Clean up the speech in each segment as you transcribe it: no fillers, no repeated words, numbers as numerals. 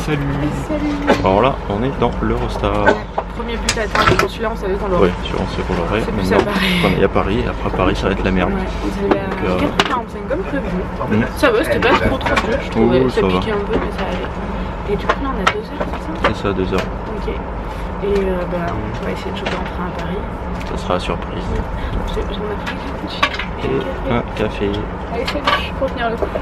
salut. Salut. Alors là, on est dans l'Eurostar. Premier but à atteindre, celui-là on savait qu'on l'aurait. Oui, on sait qu'on l'aurait. C'est plus à Paris. On est à Paris, et après Paris ça va être la merde. Ouais, on est à 4h45 comme prévu. Ça va, c'était pas trop dur, je trouvais. Ça piquait un peu, mais ça allait. Et du coup là on a 2 heures, c'est ça? C'est ça, 2 heures. Ok. Et on va essayer de choper un train à Paris. Ça sera la surprise. J'en ai pris Et un café. Allez, salut, pour tenir le coup.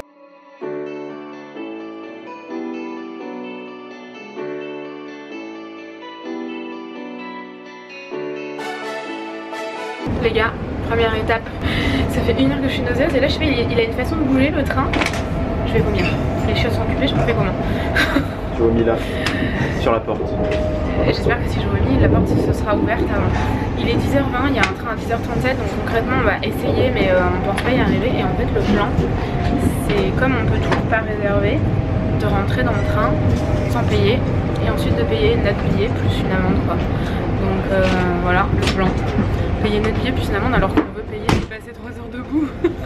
Les gars, première étape, ça fait 1 heure que je suis nauséeuse et là je fais, il a une façon de bouger le train. Je fais combien? Les chiottes sont occupées, je me fais comment? Tu vomis là, sur la porte. J'espère que si je remis, la porte se sera ouverte avant. Il est 10h20, il y a un train à 10h37, donc concrètement on va essayer mais on ne pense pas y arriver. Et en fait le plan, c'est comme on peut toujours pas réserver, de rentrer dans le train sans payer et ensuite de payer notre billet plus une amende quoi. Donc voilà le plan. Payer notre billet plus une amende alors qu'on veut payer et passer 3 heures debout.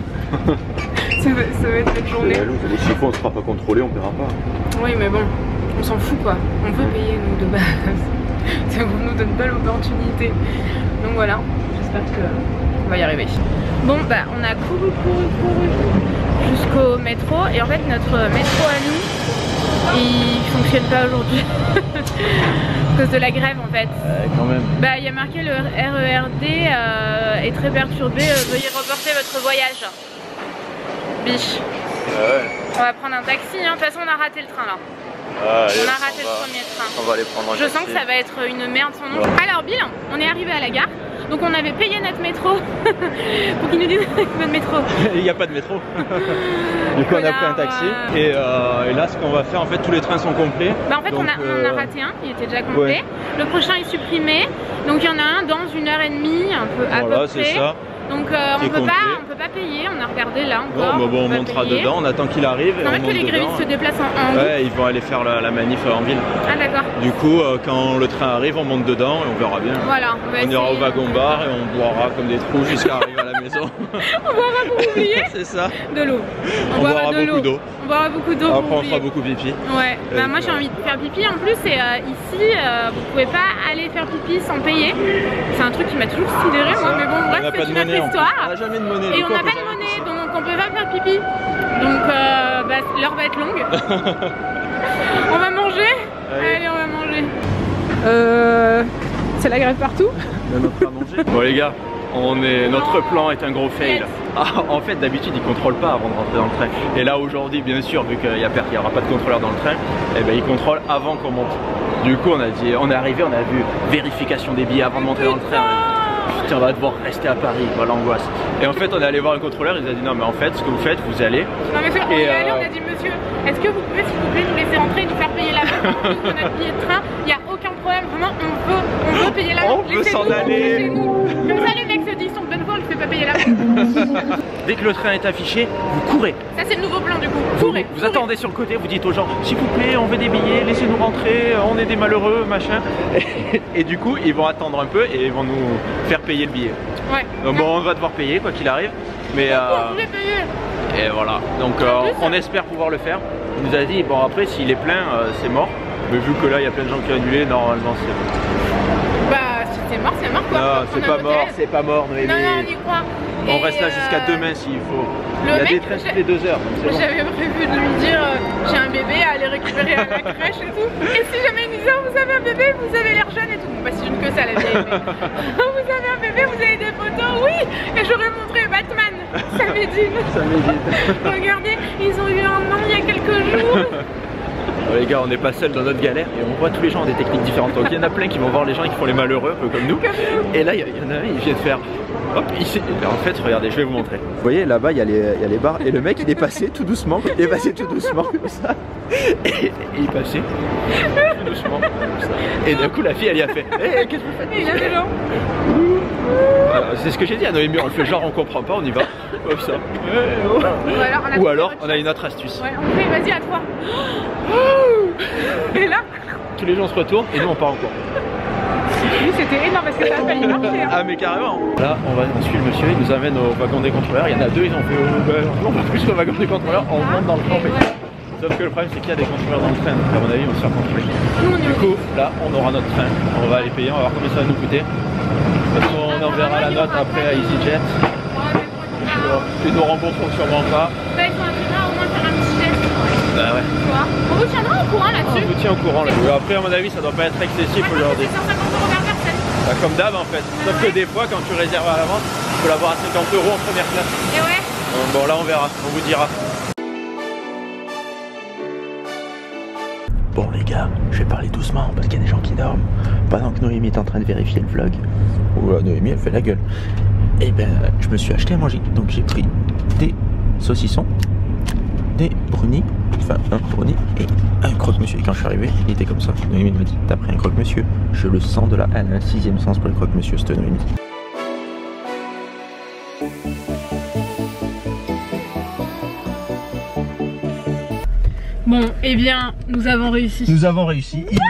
ça va être cette journée. Si on ne sera pas contrôlé, on ne paiera pas. Oui mais bon, on s'en fout quoi. On veut payer nous de base. C'est qu'on nous donne pas l'opportunité. Donc voilà, j'espère qu'on va y arriver. Bon bah on a couru jusqu'au métro et en fait notre métro à nous il fonctionne pas aujourd'hui. À cause de la grève en fait. Quand même. Bah il y a marqué le RERD est très perturbé, veuillez reporter votre voyage. Biche. Ouais. On va prendre un taxi, hein. De toute façon on a raté le train là. Ah, on a raté le premier train. On va aller prendre un Je taxi. sens que ça va être une merde son nom. Ouais. Alors Bill, on est arrivé à la gare. Donc on avait payé notre métro. Pour qu'il nous dise notre métro. Il n'y a pas de métro. Du coup on a pris un taxi et là ce qu'on va faire en fait tous les trains sont complets. Bah en fait donc, on a raté un, il était déjà complet. Ouais. Le prochain est supprimé. Donc il y en a un dans 1h30 un peu à peu près. Voilà c'est ça. Donc on peut pas payer, on a regardé là encore. Non, bon, on montera dedans, on attend qu'il arrive. Non mais que les grévistes se déplacent en ouais, ils vont aller faire la manif en ville. Ah d'accord. Du coup quand le train arrive on monte dedans et on verra bien. Voilà, on ira au wagon bar et on boira comme des trous jusqu'à arriver à la maison. On boira pour oublier. C'est ça. De l'eau. On boira beaucoup d'eau. On boira beaucoup d'eau. Après on fera beaucoup pipi. Ouais, bah moi j'ai envie de faire pipi en plus et ici vous pouvez pas aller faire pipi sans payer. C'est un truc qui m'a toujours sidéré moi mais bon bref c'est une autre histoire. On n'a jamais de monnaie. Et on n'a pas de monnaie donc on peut pas faire pipi. Donc bah, l'heure va être longue. On va manger. Allez on va manger. C'est la grève partout. Bon les gars, notre plan est un gros fail. Ah, en fait d'habitude ils contrôlent pas avant de rentrer dans le train. Et là aujourd'hui bien sûr vu qu'il n'y aura pas de contrôleur dans le train, eh ben, ils contrôlent avant qu'on monte. Du coup on est arrivé, on a vu vérification des billets avant de monter dans le train. Putain, on va devoir rester à Paris, voilà l'angoisse. Et en fait on est allé voir le contrôleur, il nous a dit non mais en fait ce que vous faites, vous allez. Non mais on est allé, on a dit monsieur, est-ce que vous pouvez s'il vous plaît nous laisser rentrer et nous faire payer l'avance de notre billet de train? Il n'y a aucun problème, vraiment on veut payer l'avance. On veut s'en aller. Comme ça les mecs se disent on donne quoi, on ne fait pas payer l'avance. Dès que le train est affiché, vous courez. Ça c'est le nouveau plan du coup, courez. Vous attendez sur le côté, vous dites aux gens s'il vous plaît on veut des billets, laissez-nous rentrer, on est des malheureux, machin. Et du coup ils vont attendre un peu et ils vont nous faire payer le billet. Ouais. Donc bon on va devoir payer quoi qu'il arrive. Mais et voilà, donc on espère pouvoir le faire. Il nous a dit bon après s'il est plein c'est mort. Mais vu que là il y a plein de gens qui ont annulé, normalement c'est... Bah si c'est mort quoi. Non c'est pas mort, Noémie. Non on y croit. On reste là jusqu'à demain s'il faut. Il y a des trains toutes les 2 heures. J'avais prévu de lui dire j'ai un bébé à aller récupérer à la crèche et tout. Et si jamais il me disait oh, vous avez un bébé, vous avez l'air jeune et tout. Bon bah si jeune que ça la vieille. Vous avez un bébé, vous avez des photos, oui. Et j'aurais montré Batman, Samedine. Regardez, ils ont eu un an il y a quelques jours. Les gars, on n'est pas seuls dans notre galère et on voit tous les gens ont des techniques différentes. Donc il y en a plein qui vont voir les gens qui font les malheureux, un peu comme nous. Et là, il y en a un, il vient de faire. Hop, en fait, regardez, je vais vous montrer. Vous voyez, là-bas, il y a les bars. Et le mec, il est passé tout doucement. Il est passé tout doucement comme ça. Et il est passé tout doucement comme ça. Et d'un coup, la fille, elle y a fait. Hey, qu'est-ce que vous faites? Il y a des gens. Voilà, c'est ce que j'ai dit à Noémie, on le fait genre on comprend pas, on y va. Comme ça. Ou alors, on a une autre astuce. Ouais, on fait, vas-y à toi. Et là, tous les gens se retournent et nous on part encore. C'était énorme parce que ça a failli marcher. Hein. Ah mais carrément. Là on suit le monsieur, il nous amène au wagon des contrôleurs. Il y en a 2, ils ont fait on va plus au wagon des contrôleurs, on monte dans le train. Sauf que le problème c'est qu'il y a des contrôleurs dans le train, donc à mon avis on va se faire contrôler. Du coup là on aura notre train, on va aller payer, on va voir combien ça va nous coûter. Parce qu'on enverra la note après à EasyJet. Et nos rembourseront sûrement pas. Bah il faudra au moins faire un petit geste. Bah ouais. On vous tiendra au courant là-dessus. On vous tient au courant là. Après à mon avis ça doit pas être excessif aujourd'hui. C'est 150 € par personne. Bah, comme d'hab en fait. Sauf que des fois quand tu réserves à l'avance, tu peux l'avoir à 50 € en première classe. Et ouais. Bon là on verra, on vous dira. Bon les gars, je vais parler doucement parce qu'il y a des gens qui dorment. Pendant que Noémie est en train de vérifier le vlog. Oula, Noémie elle fait la gueule. Et ben je me suis acheté à manger. Donc j'ai pris des saucissons, des brownies, enfin un brownie et un croque-monsieur. Et quand je suis arrivé, il était comme ça. Noémie m'a dit, t'as pris un croque-monsieur? Je le sens de là, elle a un 6e sens pour le croque-monsieur, cette Noémie. Bon, eh bien, nous avons réussi. Nous avons réussi. Il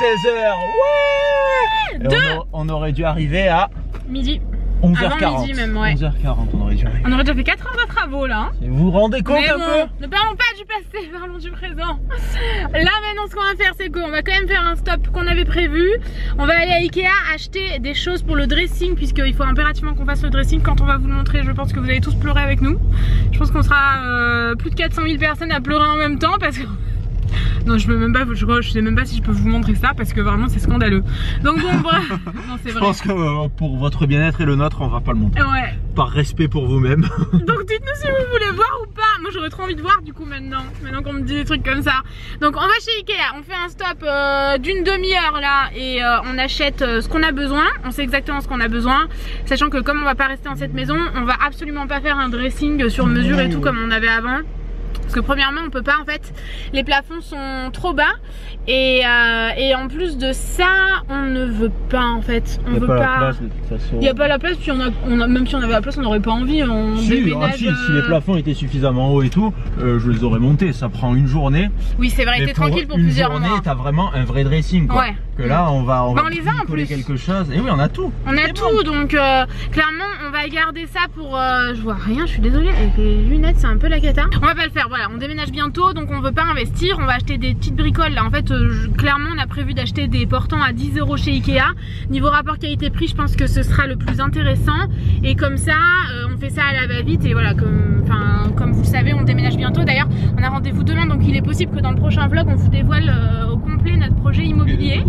est 16h. Ouais. On aurait dû arriver à midi. 11h40. Avant midi même, ouais. 11h40, on aurait dû arriver. On aurait déjà fait 4 heures de travaux là. Vous vous rendez compte un peu? Ne parlons pas du passé, parlons du présent. Là maintenant ce qu'on va faire c'est qu'on va quand même faire un stop qu'on avait prévu. On va aller à Ikea acheter des choses pour le dressing, puisqu'il faut impérativement qu'on fasse le dressing. Quand on va vous le montrer, je pense que vous allez tous pleurer avec nous. Je pense qu'on sera plus de 400 000 personnes à pleurer en même temps parce que... Non, je peux même pas, je sais même pas si je peux vous montrer ça parce que vraiment c'est scandaleux. Donc bon, bref. Non, c'est vrai. Je pense que pour votre bien-être et le nôtre, on va pas le montrer. Ouais. Par respect pour vous-même. Donc dites-nous si vous voulez voir ou pas. Moi j'aurais trop envie de voir du coup maintenant qu'on me dit des trucs comme ça. Donc on va chez Ikea, on fait un stop d'une demi-heure là et on achète ce qu'on a besoin. On sait exactement ce qu'on a besoin. Sachant que comme on va pas rester dans cette maison, on va absolument pas faire un dressing sur mesure et tout comme on avait avant. Parce que premièrement on peut pas en fait, les plafonds sont trop bas et en plus de ça on ne veut pas en fait, on veut pas. Il n'y a pas la place, puis même si on avait la place on n'aurait pas envie. Si les plafonds étaient suffisamment hauts et tout, je les aurais montés, ça prend une journée. Oui c'est vrai, t'es tranquille pour plusieurs mois. Une journée t'as vraiment un vrai dressing quoi. Ouais. Que là on va les a en plus quelque chose. Et oui on a tout. On a tout bon. Donc clairement on va garder ça pour je vois rien, je suis désolée avec les lunettes c'est un peu la cata. On va pas le faire, voilà, on déménage bientôt donc on veut pas investir, on va acheter des petites bricoles là. En fait clairement on a prévu d'acheter des portants à 10 € chez Ikea. Niveau rapport qualité-prix je pense que ce sera le plus intéressant et comme ça on fait ça à la va-vite et voilà, comme vous le savez on déménage bientôt. D'ailleurs on a rendez-vous demain donc il est possible que dans le prochain vlog on vous dévoile au complet notre projet immobilier.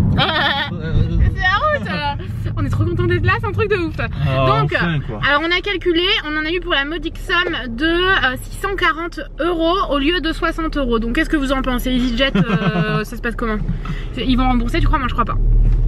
C'est la route. On est trop content d'être là, c'est un truc de ouf. Donc alors on a calculé, on en a eu pour la modique somme de 640 € au lieu de 60 €. Donc qu'est-ce que vous en pensez? EasyJet ça se passe comment? Ils vont rembourser tu crois? Moi je crois pas.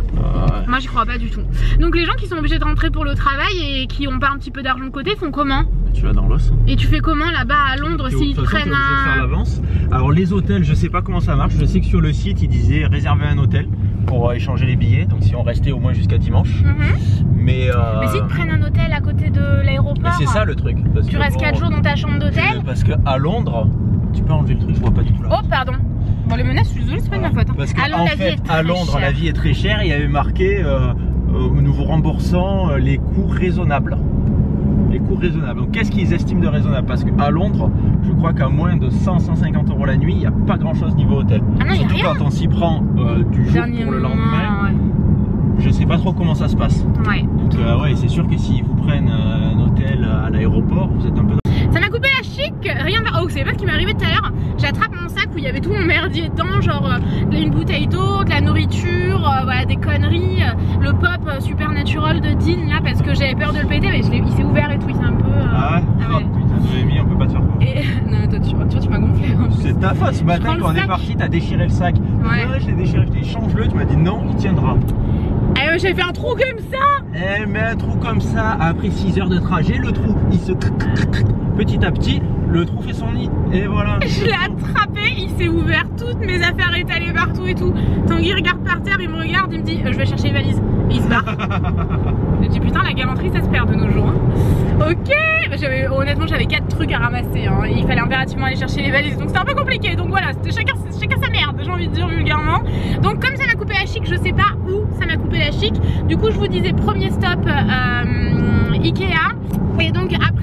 Moi j'y crois pas du tout. Donc les gens qui sont obligés de rentrer pour le travail et qui ont pas un petit peu d'argent de côté font comment? Tu vas dans l'os. Et tu fais comment là-bas à Londres s'ils prennent un... faire l'avance. Alors les hôtels je sais pas comment ça marche. Je sais que sur le site ils disaient réserver un hôtel pour échanger les billets. Donc si on restait au moins jusqu'à dimanche. Mais s'ils te prennent un hôtel à côté de l'aéroport, c'est ça le truc. Parce tu restes 4 jours dans ta chambre d'hôtel. Parce que à Londres, tu peux enlever le truc, je vois pas du tout là. Oh pardon. Bon les menaces, je suis désolée, c'est pas de ma faute. Parce que en fait, à Londres, la vie est très chère. Il y avait marqué nous vous remboursons les coûts raisonnables. Les coûts raisonnables. Donc qu'est-ce qu'ils estiment de raisonnable? Parce qu'à Londres, je crois qu'à moins de 100-150 € la nuit, il n'y a pas grand chose niveau hôtel. Ah non, surtout quand on s'y prend du jour pour le lendemain. Ouais. Je sais pas trop comment ça se passe. Ouais. Donc ouais, c'est sûr que s'ils vous prennent un hôtel à l'aéroport, vous êtes un peu... Ça m'a coupé la chic, rien à... Oh, vous savez pas ce qui m'est arrivé tout à l'heure? J'attrape mon sac où il y avait tout mon merdier dedans, genre une bouteille d'eau, de la nourriture, voilà, des conneries, le pop Supernatural de Dean là parce que j'avais peur de le péter mais il s'est ouvert et tout, il s'est un peu... Ah ouais? Ah ouais. Putain, Noémie, on peut pas te faire quoi. Et... Non, toi tu m'as gonflé. C'est ta faute, ce matin quand on est parti, t'as déchiré le sac. Ouais, je l'ai déchiré, je t'ai dit change-le, tu m'as dit non, il tiendra. Eh ouais, j'ai fait un trou comme ça. Eh mais un trou comme ça, après 6 heures de trajet, le trou, il se... Petit à petit, le trou fait son nid. Et voilà. Je l'ai attrapé, il s'est ouvert, toutes mes affaires étalées partout et tout. Tanguy regarde par terre, il me regarde, il me dit je vais chercher les valises. Et il se barre. Je me dis putain la galanterie ça se perd de nos jours. Ok, honnêtement j'avais 4 trucs à ramasser hein. Il fallait impérativement aller chercher les valises. Donc c'était un peu compliqué. Donc voilà, c'était chacun sa merde, j'ai envie de dire vulgairement. Donc comme ça m'a coupé la chic, je sais pas où ça m'a coupé la chic. Du coup je vous disais premier stop Ikea. Et donc après on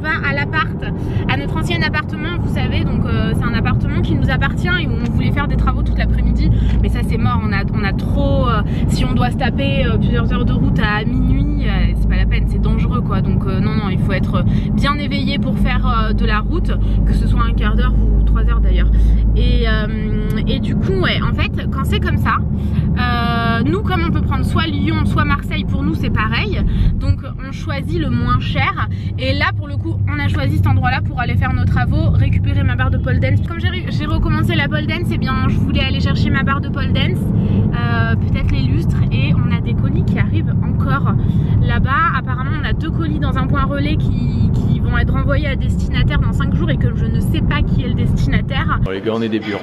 va à l'appart, à notre ancien appartement, vous savez, donc c'est un appartement qui nous appartient et où on voulait faire des travaux toute l'après-midi, mais ça c'est mort, on a trop, si on doit se taper plusieurs heures de route à minuit, c'est pas la peine, c'est dangereux quoi, donc non, il faut être bien éveillé pour faire de la route, que ce soit un quart d'heure ou 3 heures d'ailleurs. Et du coup, ouais, en fait, quand c'est comme ça, nous, comme on peut prendre soit Lyon, soit Marseille, pour nous c'est pareil, donc on choisit le moins cher. Et là, pour le coup, on a choisi cet endroit-là pour aller faire nos travaux, récupérer ma barre de pole dance. Comme j'ai recommencé la pole dance, et bien je voulais aller chercher ma barre de pole dance, peut-être les lustres, et on a des colis qui arrivent encore là-bas. Apparemment, on a 2 colis dans un point relais qui vont être envoyés à destinataire dans 5 jours et que je ne sais pas qui est le destinataire. Bon, les gars, on est des burnes.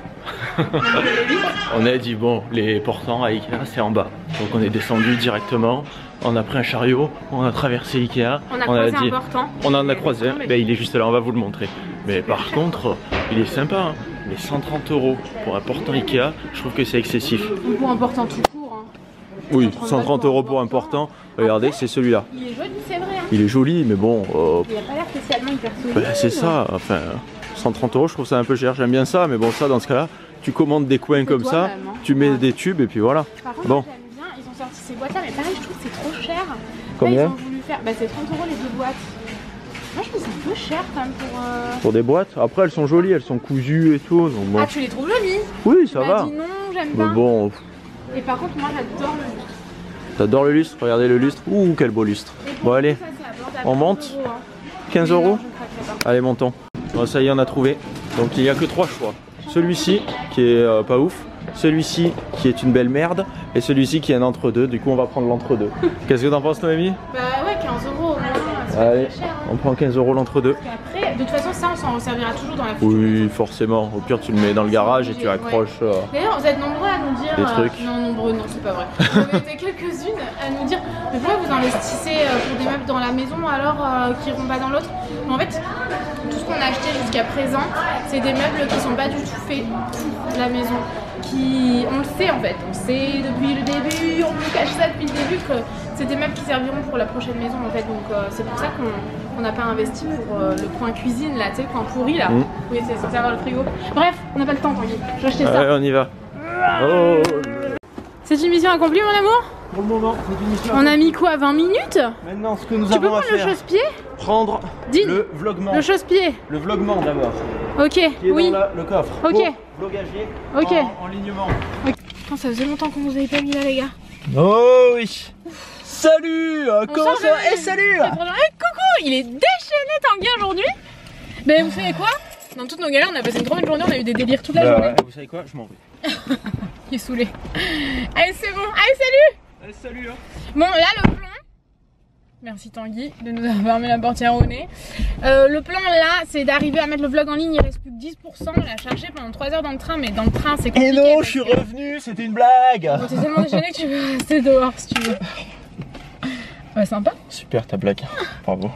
On a dit bon, les portants à Ikea c'est en bas, donc on est descendu directement, on a pris un chariot, on a traversé Ikea, on a dit, un portant. On en a croisé un, ben, il est juste là, on va vous le montrer. Mais par contre, il est sympa, hein. Mais 130 € pour un portant Ikea, je trouve que c'est excessif. Pour un portant tout court. Hein. Oui, 130 € pour un portant, regardez, c'est celui-là. Il est joli, c'est vrai. Hein. Il est joli, mais bon. Il a pas l'air spécialement hyper solide. Ben, c'est ça, enfin. 130 €, je trouve ça un peu cher, j'aime bien ça, mais bon, ça dans ce cas-là, tu commandes des coins comme ça, même, hein. tu mets des tubes et puis voilà. Par contre, bon. j'aime bien, ils ont sorti ces boîtes là, mais pareil, je trouve que c'est trop cher. Combien? Là, ils ont voulu faire, bah c'est 30 € les 2 boîtes. Moi je trouve que c'est un peu cher quand même pour des boîtes. Après, elles sont jolies, elles sont cousues et tout. Donc bon. Ah, tu les trouves jolies? Oui, ça va. Dit non, j'aime mais pas. bon. Et par contre, moi j'adore le lustre. T'adores le lustre? Regardez le lustre. Ouh, quel beau lustre. Bon, allez, ça, on monte. 15 €. Allez, montons. Bon, ça y est, on a trouvé. Donc il n'y a que 3 choix. Celui-ci qui est pas ouf, celui-ci qui est une belle merde, et celui-ci qui est un entre-deux. Du coup, on va prendre l'entre-deux. Qu'est-ce que t'en penses, Noémie? Bah ouais, 15 € au moins. Allez, cher, hein. on prend 15 € l'entre-deux. Après, de toute façon, ça on s'en resservira toujours dans la future. Oui, forcément. Au pire, tu le mets dans le garage et tu accroches. Ouais. D'ailleurs, vous êtes nombreux à nous dire. Des trucs. Non, nombreux, non, c'est pas vrai. Vous avez été quelques-unes à nous dire mais pourquoi vous investissez pour des meubles dans la maison alors qui iront pas dans l'autre? Mais en fait, tout ce qu'on a acheté jusqu'à présent, c'est des meubles qui sont pas du tout faits pour la maison. On le sait en fait, on sait depuis le début, on nous cache ça depuis le début que c'est des meubles qui serviront pour la prochaine maison en fait, donc c'est pour ça qu'on n'a pas investi pour le coin cuisine là, tu sais, le coin pourri là. Oui, c'est censé avoir le frigo. Bref, on n'a pas le temps, Tanguy, je vais acheter ça. Ouais, on y va. Oh. C'est une mission accomplie, mon amour? Pour le moment, c'est une mission. On a mis quoi, 20 minutes? Maintenant, ce que nous tu peux avons à prendre faire, le chausse-pied? prendre le vlogman. Le chausse-pied. Le vlogman d'abord. Ok, Qui est oui. dans le coffre. Ok. Pour vlogager en lignement. Okay. Putain, ça faisait longtemps qu'on vous avait pas mis là, les gars. Oh oui. Salut. Comment ça va? Eh salut. Coucou, il est déchaîné Tanguy aujourd'hui. Mais vous savez quoi? Dans toutes nos galères, on a passé une trop bonne journée, on a eu des délires toute la journée. Ouais. Vous savez quoi? Je m'en vais. Il est saoulé. Allez, c'est bon. Allez, salut. Allez, salut. Bon, là, le plan. Merci Tanguy de nous avoir mis la portière au nez. Le plan là, c'est d'arriver à mettre le vlog en ligne. Il reste plus que 10%. On l'a chargé pendant 3 heures dans le train, mais dans le train, c'est compliqué. Et non, je suis revenu. C'était une blague. Bon, t'es tellement déchaîné que tu veux rester dehors si tu veux. Ouais, sympa. Super ta blague. Bravo.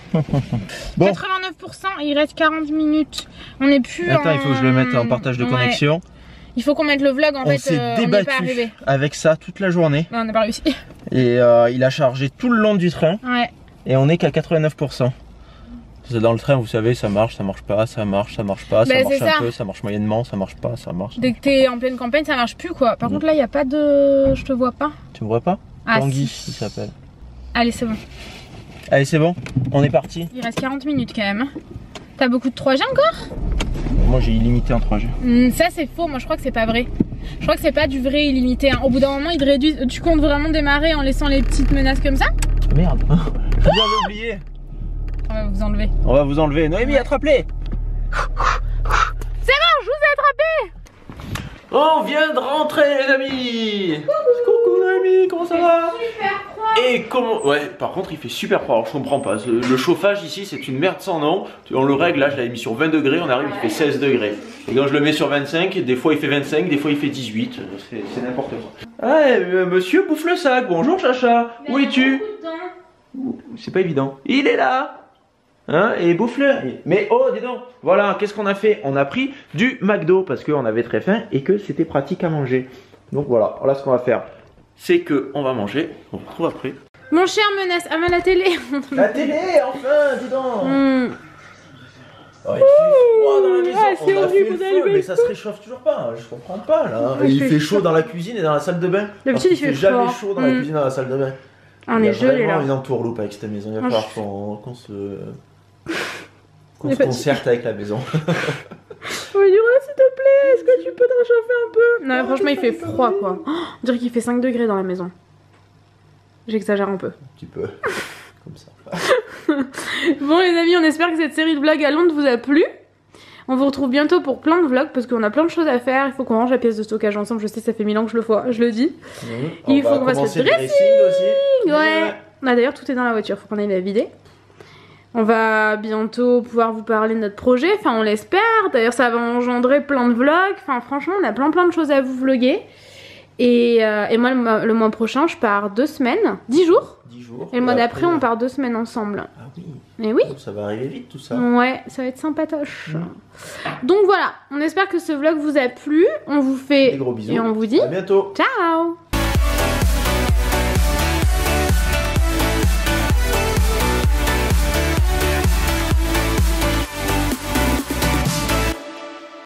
Bon. 89%, il reste 40 minutes. On est plus. Attends, il faut que je le mette en partage de connexion. Il faut qu'on mette le vlog en fait. On s'est débattu avec ça toute la journée. Non, on n'a pas réussi. Et il a chargé tout le long du train. Ouais. Et on est qu'à 89%. Dans le train, vous savez, ça marche pas, ça marche pas, ça marche un peu, ça marche moyennement, ça marche pas, ça marche. Dès que t'es en pleine campagne, ça marche plus quoi. Par contre là, il n'y a pas de. Je te vois pas. Tu me vois pas? Ah, Tanguy, si. il s'appelle. Allez, c'est bon. Allez, c'est bon, on est parti. Il reste 40 minutes quand même. T'as beaucoup de 3G encore? Moi j'ai illimité en 3G. Ça c'est faux, moi je crois que c'est pas vrai. Je crois que c'est pas du vrai illimité. Hein. Au bout d'un moment, ils te réduisent. Tu comptes vraiment démarrer en laissant les petites menaces comme ça? Merde, je viens d'oublier. On va vous enlever. On va vous enlever. Noémie, attrape-les. C'est bon, je vous ai attrapé. On vient de rentrer les amis. Coucou Noémie, comment ça va? Super froid. Et comment... Ouais, par contre il fait super froid, alors je comprends pas. Le chauffage ici c'est une merde sans nom. On le règle, là je l'avais mis sur 20 degrés, on arrive il fait 16 degrés. Et quand je le mets sur 25, des fois il fait 25, des fois il fait 18. C'est n'importe quoi. Ah, monsieur bouffe le sac, bonjour Chacha. Où es-tu? C'est pas évident. Il est là. Hein, et bouffe-le. Mais oh, dis donc. Voilà, qu'est-ce qu'on a fait? On a pris du McDo parce qu'on avait très faim et que c'était pratique à manger. Donc voilà, ce qu'on va faire, c'est que on va manger. On se retrouve après. Mon cher menace, ah mais la télé. La télé, enfin, dis donc. Oh, il fait froid dans la maison, on a fait le feu, mais ça se réchauffe toujours pas, je comprends pas là. Il fait chaud dans la cuisine et dans la salle de bain. D'habitude il fait jamais chaud dans la cuisine et dans la salle de bain. On est gelé là. Il y a vraiment une entourloupe avec cette maison, il va falloir qu'on se concerte avec la maison. On va dire, s'il te plaît, est-ce que tu peux te réchauffer un peu? Non mais franchement il fait froid quoi. On dirait qu'il fait 5 degrés dans la maison. J'exagère un peu. Un petit peu. Comme ça. Bon les amis, on espère que cette série de vlogs à Londres vous a plu. On vous retrouve bientôt pour plein de vlogs parce qu'on a plein de choses à faire. Il faut qu'on range la pièce de stockage ensemble. Je sais, ça fait 1000 ans que je le dis. Il faut qu'on fasse le dressing aussi. Ouais. D'ailleurs tout est dans la voiture, faut qu'on aille la vider. On va bientôt pouvoir vous parler de notre projet, enfin on l'espère. D'ailleurs ça va engendrer plein de vlogs. Enfin franchement on a plein de choses à vous vloguer. Et moi le mois prochain je pars 2 semaines, 10 jours. 10 jours. Et le mois d'après on part 2 semaines ensemble. Ah oui. Mais oui. Ça va arriver vite tout ça. Ouais, ça va être sympatoche. Donc voilà, on espère que ce vlog vous a plu. On vous fait des gros bisous. Et on vous dit à bientôt. Ciao.